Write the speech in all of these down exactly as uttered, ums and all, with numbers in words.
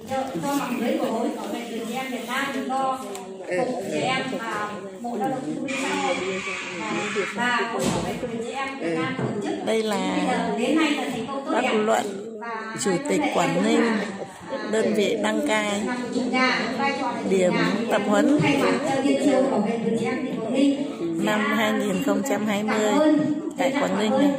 do mạng lưới của Hội Bảo vệ quyền trẻ em Việt Nam, do Cục Trẻ Em và Bộ Lao động Thương binh Xã hội và Hội Bảo vệ quyền trẻ em Việt Nam tổ chức. Đây là đến nay là thành công tốt đẹp. Bác Luận, Chủ tịch Quảng Ninh, đơn vị đăng cai điểm tập huấn năm hai nghìn không trăm hai mươi tại Quảng Ninh này.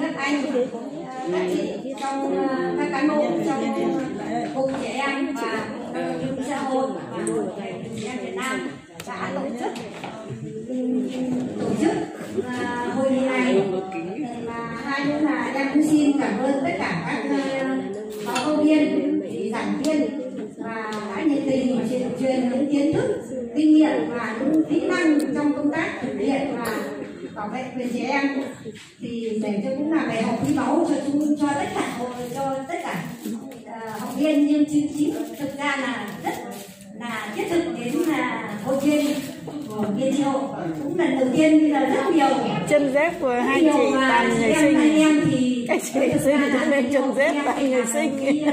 Trong các cán bộ trong Cục Trẻ Em và Thương binh Xã hội và Hội Bảo vệ quyền trẻ em Việt Nam đã tổ chức tổ chức hội nghị này. Và hai nữa là em cũng xin cảm ơn tất cả các báo cáo viên, giảng viên và đã nhiệt tình truyền truyền những kiến thức, kinh nghiệm và những kỹ năng trong công tác thực hiện và bảo vệ quyền trẻ em, thì để cho cũng là bài học quý báu cho chúng cho tất cả cho tất cả uh, học viên. Nhưng chính chính thực ra là rất là thiết thực đến là hội viên của Liên Tri Hội cũng lần đầu tiên bây giờ rất nhiều chân dép của hai chị toàn người sinh. Hai em thì các chị sinh lên chân dép toàn người sinh.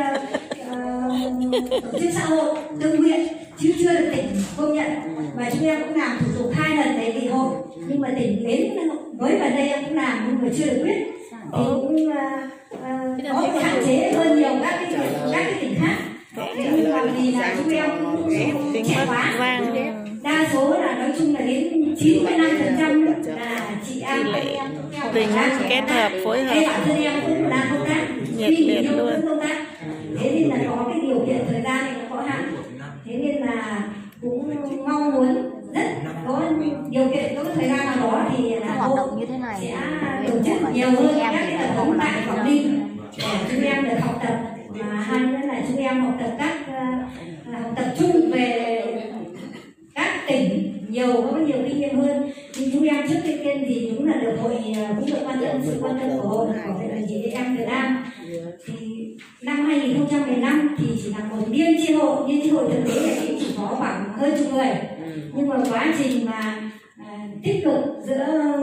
Trên xã hội tự nguyện chứ chưa được tỉnh công nhận, và chúng em cũng làm thủ tục hai lần để bị hội, nhưng mà tỉnh đến với gần đây em cũng làm nhưng mà chưa được quyết, thì cũng uh, uh, có cái hạn chế hơn nhiều các cái các cái tỉnh khác. Nhưng mà vì là chúng em cũng trẻ quá, đa số là nói chung là đến chín mươi lăm phần trăm là chị em tình kết hợp phối hợp bản thân em cũng làm công tác nhiệt liệt luôn. Thế nên là có cái điều kiện thời gian này nó có hạn, thế nên là cũng mong muốn rất có điều kiện có thời gian nào đó thì là hoạt động như thế này sẽ tổ chức nhiều hơn các cái tập huấn tại Quảng Ninh để chúng em được học tập, và hai nữa là chúng em học tập các uh, học tập chung về các tỉnh nhiều có nhiều kinh nghiệm hơn. Nhưng chúng em trước tiên tiên thì cũng là được hội cũng được quan tâm sự quan tâm của Hội Bảo vệ quyền trẻ em Việt Nam. Thì năm hai nghìn không trăm mười lăm thì chỉ là một liên chi hội, liên chi hội thực tế thì chỉ có khoảng hơn chục người, nhưng mà quá trình mà à, tích cực giữa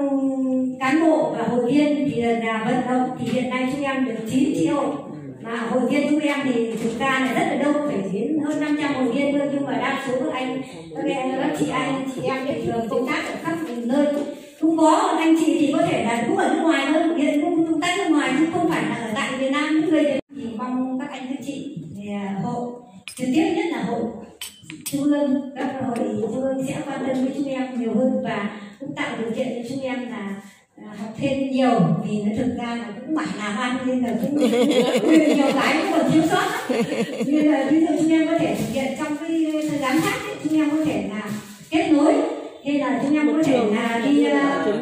cán bộ và hội viên thì là vận động thì hiện nay chúng em được chín chi hội, mà hội viên chúng em thì thực ra là rất là đông, phải đến hơn năm trăm hội viên thôi, nhưng mà đa số các anh các em các chị anh chị em bình thường công tác ở khắp nơi cũng có. Anh chị thì có thể là cũng ở nước ngoài thôi, hiện cũng công tác nước ngoài chứ không phải là ở tại Việt Nam. Những người thì mong các anh các chị thì hội trực tiếp nhất là hội trung ương, các hội trung ương sẽ quan tâm với chúng em nhiều hơn và cũng tạo điều kiện cho chúng em là học thêm nhiều, vì nó thực ra là cũng mãi làm ăn nên là cũng nhiều cái cũng còn thiếu sót. Như là ví dụ chúng em có thể thực hiện trong cái giám sát ấy, chúng em có thể là kết nối, hay là chúng em có thể là đi uh,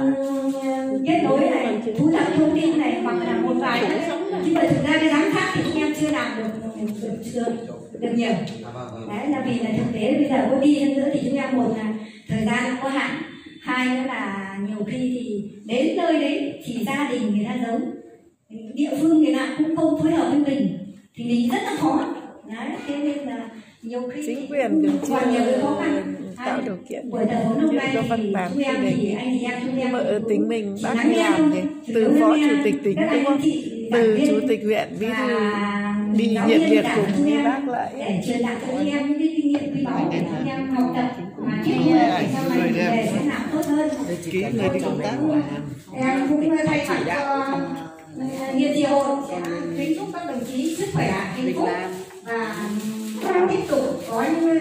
uh, kết nối này, thu thập thông tin này, hoặc là một vài nữa. Nhưng mà thực ra cái giám sát thì chúng em chưa làm được được, được, được nhiều. Đấy là vì là thực tế bây giờ có đi hơn nữa thì chúng em một là thời gian nó có hạn, hai nữa là nhiều khi thì đến nơi đấy thì gia đình người ta giống, địa phương người ta cũng không phối hợp với mình thì mình rất là khó. Đấy, thế nên là nhiều khi chính quyền cũng còn nhiều cái khó khăn tạo điều kiện buổi tập huấn hôm nay cho văn bản thì anh chị em chúng em mà ở tỉnh mình bác đi làm thì từ phó chủ tịch tỉnh đúng không, từ chủ tịch huyện bí thư đi nhiệt liệt cùng với bác lại để truyền đạt cho em những cái kinh nghiệm quý báu để chúng em học tập và tiếp thu để sau này về sẽ làm tốt hơn. Ký người đi công tác Em cũng thay mặt cho Liên Tri Hội kính chúc các đồng chí sức khỏe, hạnh phúc và tiếp tục có những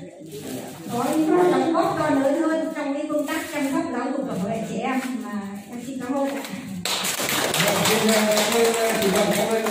có những đóng góp to lớn hơn trong cái công tác chăm sóc giáo dục và bảo vệ trẻ em. Mà em xin cảm ơn ạ.